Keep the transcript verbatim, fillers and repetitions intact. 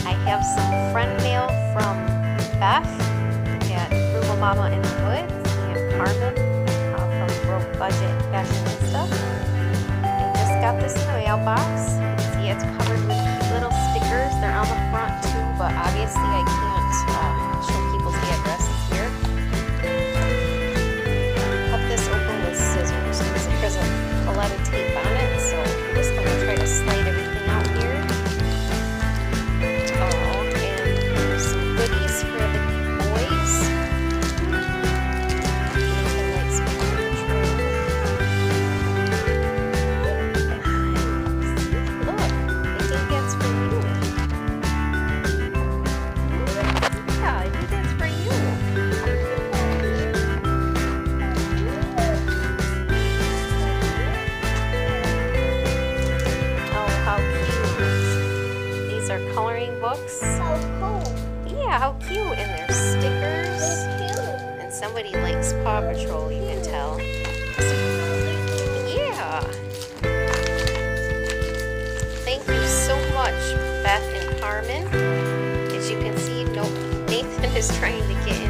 I have some friend mail from Beth at Frugal Mama in the Woods and Carmen uh, from Broke Budget Fashionista. I just got this in the mailbox. See, it's covered with little stickers. They're on the front too, but obviously I can't uh, show people the addresses here. Cut this open with scissors because there's a, a lot of tape on it, so I'm just going to try to slide everything out here. Oh, and there's some goodies for the boys. Nathan likes Paw Patrol. Look, I think that's for you. Yeah, I think that's for you. Oh, how cute. These are coloring books. So cool. Yeah, how cute. And there's stickers. It's cute. And somebody likes Paw Patrol, you can tell. Yeah. Thank you so much, Beth and Carmen. As you can see, no, Nathan is trying to get